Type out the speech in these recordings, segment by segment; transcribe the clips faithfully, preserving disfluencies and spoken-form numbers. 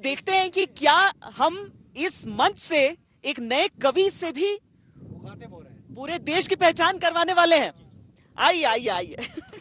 देखते हैं कि क्या हम इस मंच से एक नए कवि से भी पूरे देश की पहचान करवाने वाले हैं। आइए आइए आइए।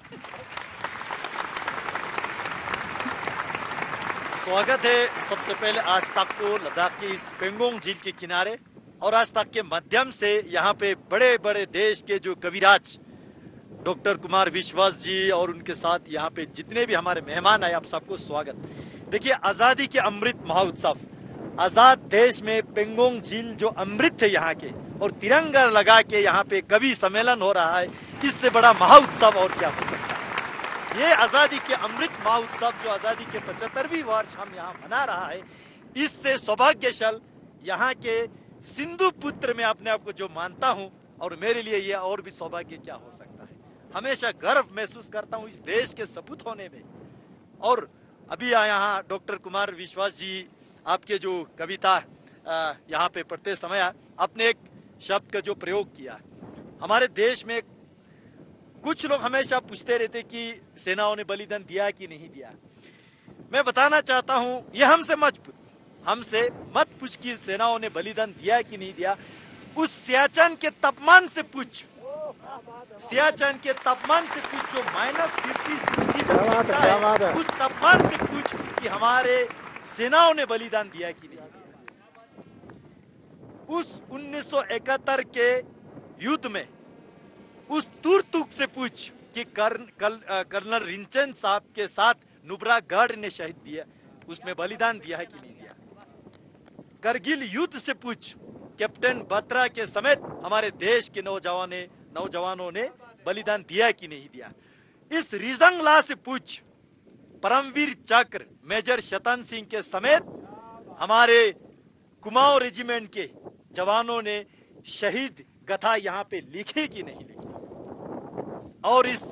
स्वागत है सबसे पहले आज तक को लद्दाख की इस पेंगोंग झील के किनारे, और आज तक के माध्यम से यहाँ पे बड़े बड़े देश के जो कविराज डॉक्टर कुमार विश्वास जी और उनके साथ यहाँ पे जितने भी हमारे मेहमान आए, आप सबको स्वागत। देखिए, आजादी के अमृत महोत्सव, आजाद देश में पेंगोंग झील जो अमृत है यहाँ के, और तिरंगा लगा के यहाँ पे कवि सम्मेलन हो रहा है, इससे बड़ा महोत्सव और क्या हो सकता है। ये आजादी के अमृत महोत्सव जो आजादी के पचहत्तरवीं वर्ष हम यहाँ मना रहा है, इससे सौभाग्यशाल यहाँ के सिंधु पुत्र में अपने आप को जो मानता हूँ, और मेरे लिए ये और भी सौभाग्य क्या हो सकता है। हमेशा गर्व महसूस करता हूँ इस देश के सपूत होने में। और अभी यहाँ डॉक्टर कुमार विश्वास जी आपके जो कविता यहाँ पे पढ़ते समय अपने एक शब्द का जो प्रयोग किया, हमारे देश में कुछ लोग हमेशा पूछते रहते कि सेनाओं ने बलिदान दिया कि नहीं दिया। मैं बताना चाहता हूँ, ये हमसे मत हमसे मत पूछ कि सेनाओं ने बलिदान दिया कि नहीं दिया। उस सियाचिन के तापमान से पूछ, सियाचिन के तापमान से पूछ जो माइनस फिफ्टी सिक्सटी है, उस तापमान से पूछ कि हमारे सेनाओं ने बलिदान दिया कि नहीं दिया। उस उन्नीस सौ इकहत्तर के युद्ध में उस तुर्तुक से पूछ कि कर्न, कल, कर्नल रिंचन साहब के साथ नुब्रा गढ़ ने शहीद दिया, उसमें बलिदान दिया है कि नहीं दिया। करगिल युद्ध से पूछ कैप्टन बत्रा के समेत हमारे देश के नौजवानों नौजवानों ने बलिदान दिया कि नहीं दिया। इस रिजंगला से पूछ परमवीर चक्र मेजर शतन सिंह के समेत हमारे कुमाऊं रेजिमेंट के जवानों ने शहीद गाथा यहाँ पे लिखी कि नहीं लिखी। और इस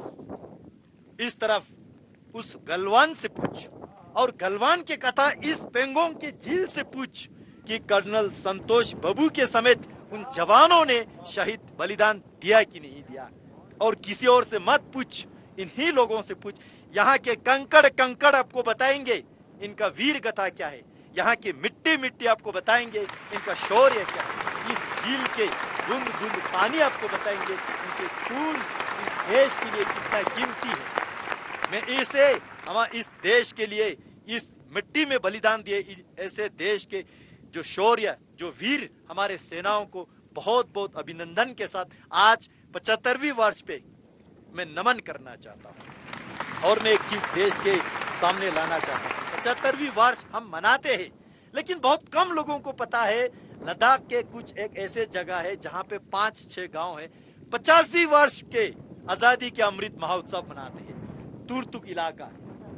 इस तरफ उस गलवान से पूछ, और गलवान के कथा इस पेंगोंग के झील से पूछ कि कर्नल संतोष बाबू के समेत उन जवानों ने शहीद बलिदान दिया कि नहीं दिया। और किसी और से मत पूछ, इन्हीं लोगों से पूछ। यहाँ के कंकड़ कंकड़ आपको बताएंगे इनका वीर गाथा क्या है, यहाँ की मिट्टी मिट्टी आपको बताएंगे इनका शौर्य क्या है। इस झील के बूंद बूंद पानी आपको बताएंगे इनके खून इस देश के लिए कितना कीमती है। मैं इसे हमारे इस देश के लिए इस मिट्टी में बलिदान दिए ऐसे देश के जो शौर्य, जो वीर हमारे सेनाओं को बहुत बहुत अभिनंदन के साथ आज पचहत्तरवीं वर्ष पे मैं नमन करना चाहता हूँ। और मैं एक चीज देश के सामने लाना चाहता हूँ, पचहत्तरवीं वर्ष हम मनाते हैं, लेकिन बहुत कम लोगों को पता है लद्दाख के कुछ एक ऐसे जगह है जहाँ पे पांच छह गांव है पचासवीं वर्ष के आजादी के अमृत महोत्सव मनाते हैं। तुर्तुक इलाका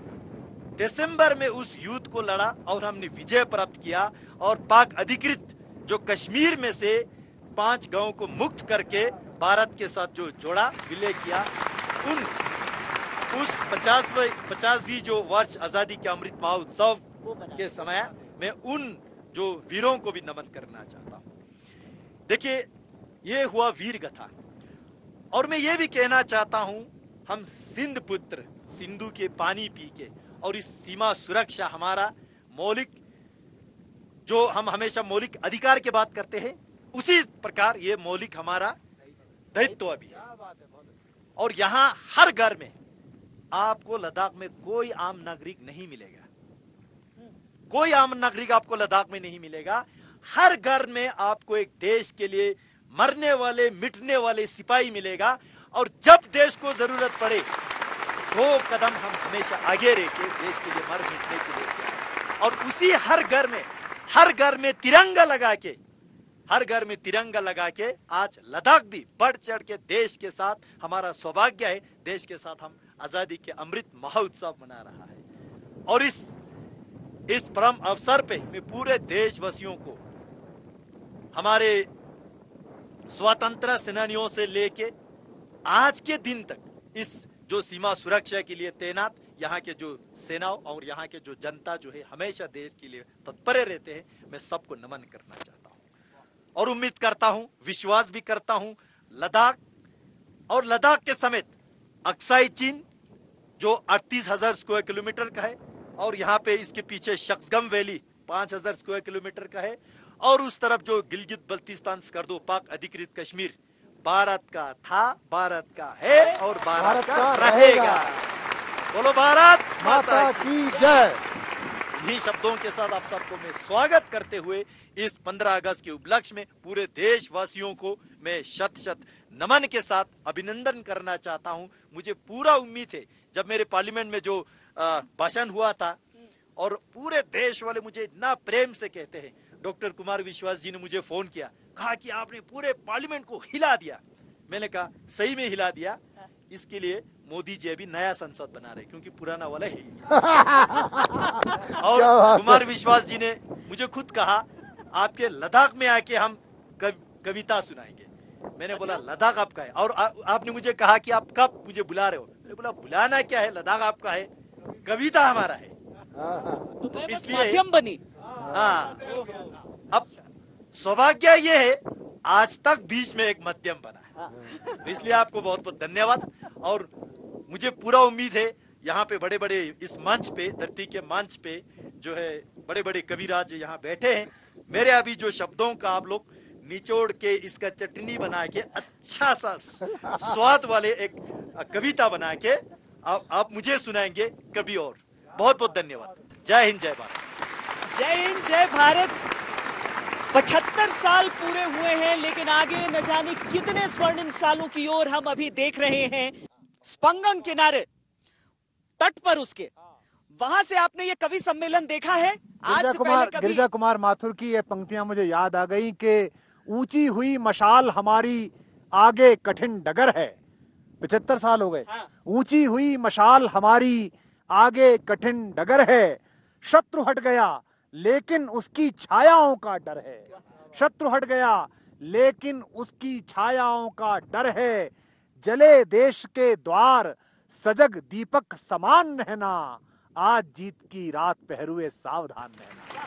दिसंबर में उस युद्ध को लड़ा और हमने विजय प्राप्त किया, और पाक अधिकृत जो कश्मीर में से पांच गांवों को मुक्त करके भारत के साथ जो जोड़ा विलय किया, उन उस पचासवीं पचासवीं जो वर्ष आजादी के अमृत महोत्सव के समय में उन जो वीरों को भी नमन करना चाहता हूं। देखिए, ये हुआ वीर गाथा। और मैं ये भी कहना चाहता हूं, हम सिंध पुत्र, सिंधु के पानी पी के, और इस सीमा सुरक्षा हमारा मौलिक, जो हम हमेशा मौलिक अधिकार की बात करते हैं, उसी प्रकार ये मौलिक हमारा दायित्व भी है। और यहाँ हर घर में आपको लद्दाख में कोई आम नागरिक नहीं मिलेगा, कोई आम नागरिक आपको लद्दाख में नहीं मिलेगा। हर घर में आपको एक देश के लिए मरने वाले मिटने वाले सिपाही मिलेगा, और जब देश को जरूरत पड़े दो कदम हम हमेशा आगे रह के देश के लिए मर मिटने के लिए। और उसी हर घर में हर घर में तिरंगा लगा के हर घर में तिरंगा लगा के आज लद्दाख भी बढ़ चढ़ के देश के साथ, हमारा सौभाग्य है देश के साथ हम आजादी के अमृत महोत्सव मना रहा है। और इस इस परम अवसर पे मैं पूरे देशवासियों को, हमारे स्वतंत्रता सेनानियों से लेके आज के दिन तक इस जो सीमा सुरक्षा के लिए तैनात यहाँ के जो सेनाओं और यहाँ के जो जनता जो है हमेशा देश के लिए तत्पर रहते हैं, मैं सबको नमन करना चाहता हूँ। और उम्मीद करता हूँ, विश्वास भी करता हूँ, लद्दाख और लद्दाख के समेत अक्साई चीन जो अड़तीस हजार स्क्वायर किलोमीटर का है, और यहाँ पे इसके पीछे शक्सगम वैली पांच हजार स्क्वायर किलोमीटर का है, और उस तरफ जो गिलगित बल्तिस्तान स्कर्दो पाक अधिकृत कश्मीर भारत का था, भारत का है और भारत, भारत का, का रहेगा। बोलो भारत माता की जय। इन्हीं शब्दों के साथ आप सबको मैं स्वागत करते हुए इस पंद्रह अगस्त के उपलक्ष्य में पूरे देशवासियों को मैं शत शत नमन के साथ अभिनंदन करना चाहता हूं। मुझे पूरा उम्मीद है, जब मेरे पार्लियामेंट में जो भाषण हुआ था और पूरे देश वाले मुझे इतना प्रेम से कहते हैं, डॉक्टर कुमार विश्वास जी ने मुझे फोन किया, कहा कि आपने पूरे पार्लियामेंट को हिला दिया। मैंने कहा सही में हिला दिया, इसके लिए मोदी जी अभी नया संसद बना रहे क्योंकि पुराना वाला है। और कुमार विश्वास जी ने मुझे खुद कहा आपके लद्दाख में आके हम कव, कविता सुनाएंगे। मैंने बोला लद्दाख आपका है, और आ, आपने मुझे कहा कि आप कब मुझे बुला रहे हो। मैंने बोला बुलाना क्या है, लद्दाख आपका है, कविता हमारा है। तो इसलिए माध्यम बनी। हाँ, अब सौभाग्य ये है आज तक बीच में एक मध्यम बना है, इसलिए आपको बहुत बहुत धन्यवाद। और मुझे पूरा उम्मीद है यहाँ पे बड़े बड़े इस मंच पे, धरती के मंच पे जो है बड़े बड़े कविराज यहाँ बैठे हैं। मेरे अभी जो शब्दों का आप लोग निचोड़ के इसका चटनी बना के अच्छा सा स्वाद वाले एक कविता बना के आप, आप मुझे सुनाएंगे कभी और। बहुत बहुत धन्यवाद। जय हिंद, जय भारत। जय हिंद, जय भारत। पचहत्तर साल पूरे हुए हैं, लेकिन आगे न जाने कितने स्वर्णिम सालों की ओर हम अभी देख रहे हैं। स्पंगंग किनारे तट पर उसके वहां से आपने ये कवि सम्मेलन देखा है। आज से पहले कभी गिरिजा कुमार माथुर की ये पंक्तियां मुझे याद आ गई कि ऊंची हुई मशाल हमारी आगे कठिन डगर है। पचहत्तर साल हो गए। हाँ। ऊंची हुई मशाल हमारी आगे कठिन डगर है, शत्रु हट गया लेकिन उसकी छायाओं का डर है। शत्रु हट गया लेकिन उसकी छायाओं का डर है। जले देश के द्वार सजग दीपक समान रहना, आज जीत की रात पहरुए सावधान रहना।